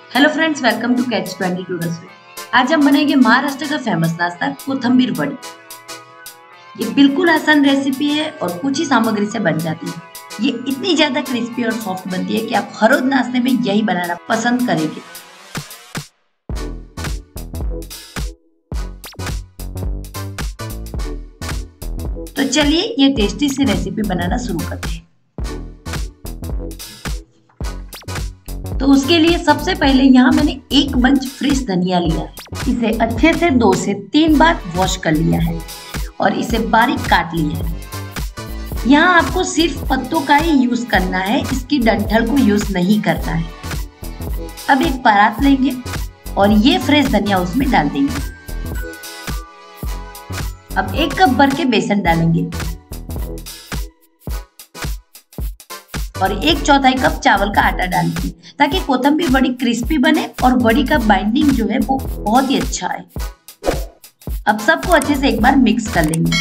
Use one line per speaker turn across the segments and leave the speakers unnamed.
Hello friends, welcome to catch 22 रसोई। आज हम बनाएंगे महाराष्ट्र का फेमस नाश्ता कोथंबीर वड़ी। ये बिल्कुल आसान रेसिपी है और कुछ ही सामग्री से बन जाती है। ये इतनी ज्यादा क्रिस्पी और सॉफ्ट बनती है कि आप हर रोज नाश्ते में यही बनाना पसंद करेंगे। तो चलिए ये टेस्टी सी रेसिपी बनाना शुरू करते हैं। तो उसके लिए सबसे पहले यहाँ मैंने एक बंच फ्रेश धनिया लिया है। इसे अच्छे से 2 से 3 बार वॉश कर लिया है और इसे बारीक काट लिया है। यहाँ आपको सिर्फ पत्तों का ही यूज करना है, इसकी डंठल को यूज नहीं करना है। अब एक परात लेंगे और ये फ्रेश धनिया उसमें डाल देंगे। अब 1 कप भर के बेसन डालेंगे और 1/4 कप चावल का आटा डालेंगे ताकि कोथंबीर बड़ी क्रिस्पी बने और बड़ी का बाइंडिंग जो है वो बहुत ही अच्छा है। अब सबको अच्छे से एक बार मिक्स कर लेंगे।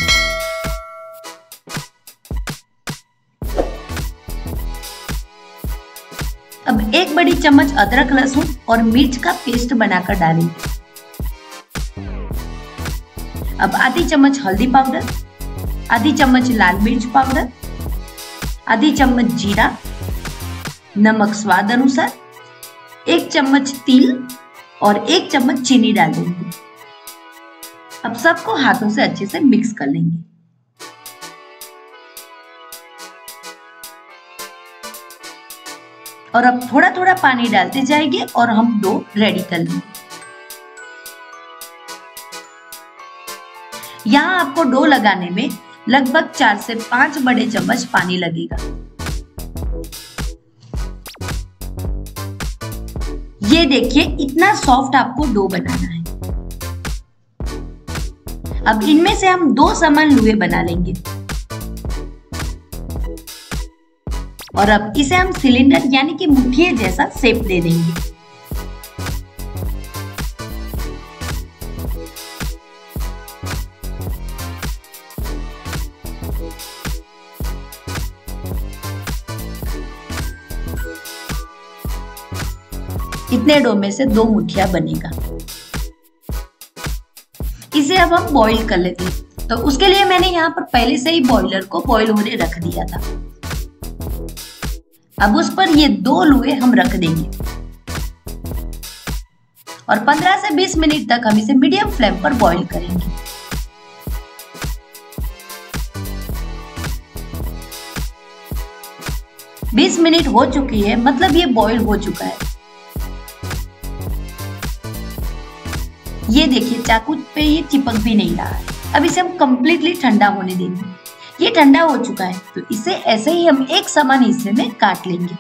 अब 1 बड़ी चम्मच अदरक लहसुन और मिर्च का पेस्ट बनाकर डालेंगे। अब आधी चम्मच हल्दी पाउडर, आधी चम्मच लाल मिर्च पाउडर, आधी चम्मच जीरा, नमक स्वाद अनुसार, 1 चम्मच तिल और 1 चम्मच चीनी डाल देंगे। अब सबको हाथों से अच्छे से मिक्स कर लेंगे। और अब थोड़ा थोड़ा पानी डालते जाएंगे और हम डो रेडी कर लेंगे। यहाँ आपको डो लगाने में लगभग 4 से 5 बड़े चम्मच पानी लगेगा। ये देखिए इतना सॉफ्ट आपको डो बनाना है। अब इनमें से हम 2 समान लुए बना लेंगे और अब इसे हम सिलेंडर यानी कि मुठिए जैसा शेप दे देंगे। इतने डो में से 2 मुठिया बनेगा। इसे अब हम बॉईल कर लेते हैं। तो उसके लिए मैंने यहाँ पर पहले से ही बॉयलर को बॉईल होने रख दिया था। अब उस पर ये 2 लुए हम रख देंगे और 15 से 20 मिनट तक हम इसे मीडियम फ्लेम पर बॉईल करेंगे। बीस मिनट हो चुकी है, मतलब ये बॉईल हो चुका है। ये देखिए चाकू पे ये चिपक भी नहीं रहा है। अब इसे हम कंप्लीटली ठंडा होने देंगे। ये ठंडा हो चुका है तो इसे ऐसे ही हम एक समान हिस्से में काट लेंगे।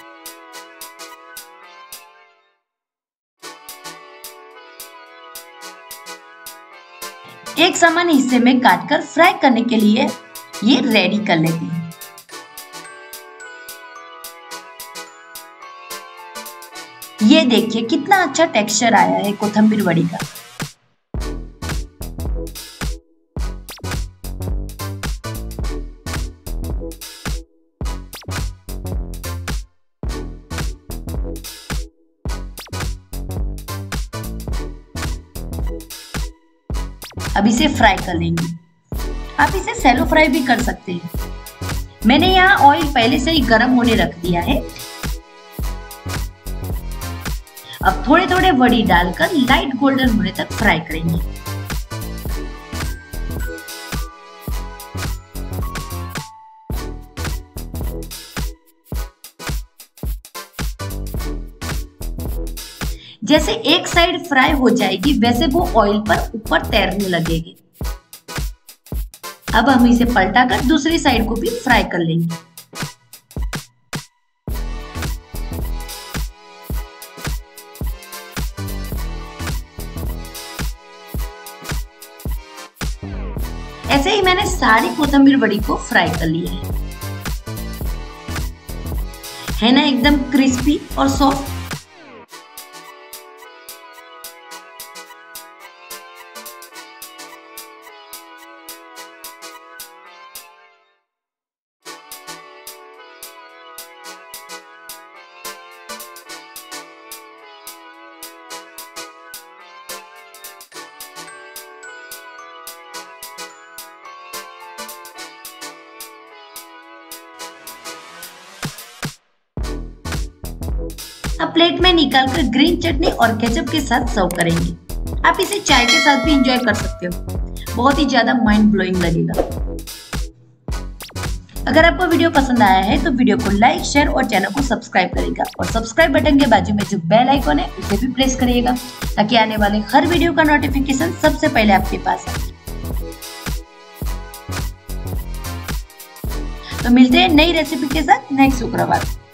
एक समान हिस्से में काटकर फ्राई करने के लिए ये रेडी कर लेते हैं। ये देखिए कितना अच्छा टेक्सचर आया है कोथंबीर वड़ी का। अब इसे फ्राई कर लेंगे। आप इसे सैलो फ्राई भी कर सकते हैं। मैंने यहाँ ऑयल पहले से ही गर्म होने रख दिया है। अब थोड़े थोड़े वड़ी डालकर लाइट गोल्डन होने तक फ्राई करेंगे। जैसे एक साइड फ्राई हो जाएगी वैसे वो ऑयल पर ऊपर तैरने लगेगी। अब हम इसे पलटाकर दूसरी साइड को भी फ्राई कर लेंगे। ऐसे ही मैंने सारी कोथंबीर वड़ी को फ्राई कर लिया है ना, एकदम क्रिस्पी और सॉफ्ट। अब प्लेट में निकालकर ग्रीन चटनी और केचप के साथ सर्व करेंगे। आप इसे चाय के साथ भी एंजॉय कर सकते हो, बहुत ही ज्यादा माइंड ब्लोइंग लगेगा। अगर आपको वीडियो पसंद आया है तो वीडियो को लाइक, शेयर और चैनल को सब्सक्राइब करेगा और सब्सक्राइब बटन के बाजू में जो बेल आइकॉन है उसे भी प्रेस करिएगा ताकि आने वाले हर वीडियो का नोटिफिकेशन सबसे पहले आपके पास आए। तो मिलते हैं नई रेसिपी के साथ नेक्स्ट शुक्रवार।